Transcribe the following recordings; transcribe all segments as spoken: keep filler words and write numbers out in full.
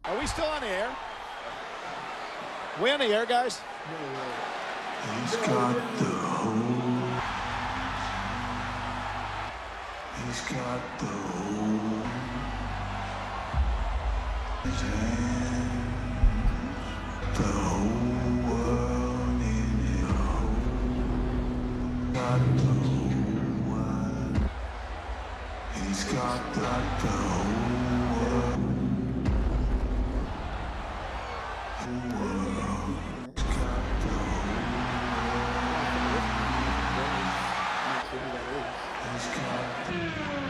Are we still on the air? We on the air, guys? He's got the whole. He's got the whole. His hand. The whole world in his hole. Got the whole world. He's got the, the whole world. Whole world. He's got the whole world. He's got the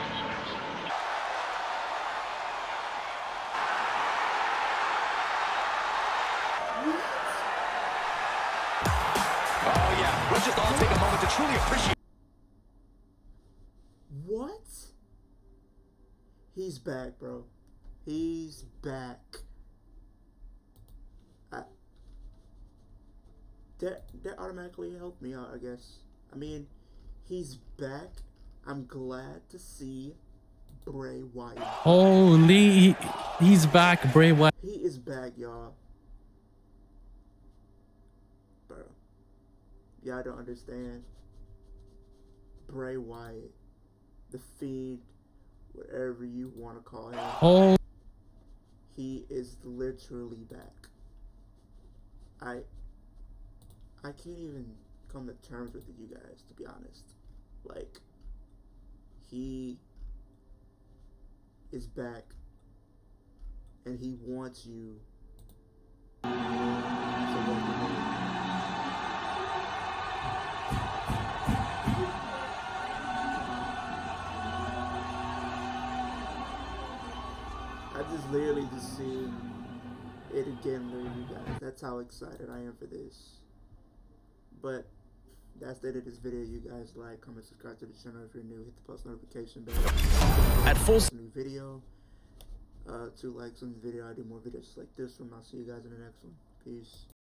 Oh yeah, let's just all take a moment to truly appreciate. What? He's back, bro. He's back. I, that that automatically helped me out, I guess. I mean, he's back. I'm glad to see Bray Wyatt. Holy, he's back, Bray Wyatt. He is back, y'all. Bro, y'all don't understand. Bray Wyatt, the Fiend, whatever you want to call him. Oh, He is literally back. I I can't even come to terms with it, you guys, to be honest. Like, he is back and he wants you to welcome him. I just literally just see it again, literally, you guys. That's how excited I am for this. But that's the end of this video. You guys like, comment, subscribe to the channel if you're new. Hit the post notification bell. at full. New video. Uh, two likes on the video. I do more videos like this one. I'll see you guys in the next one. Peace.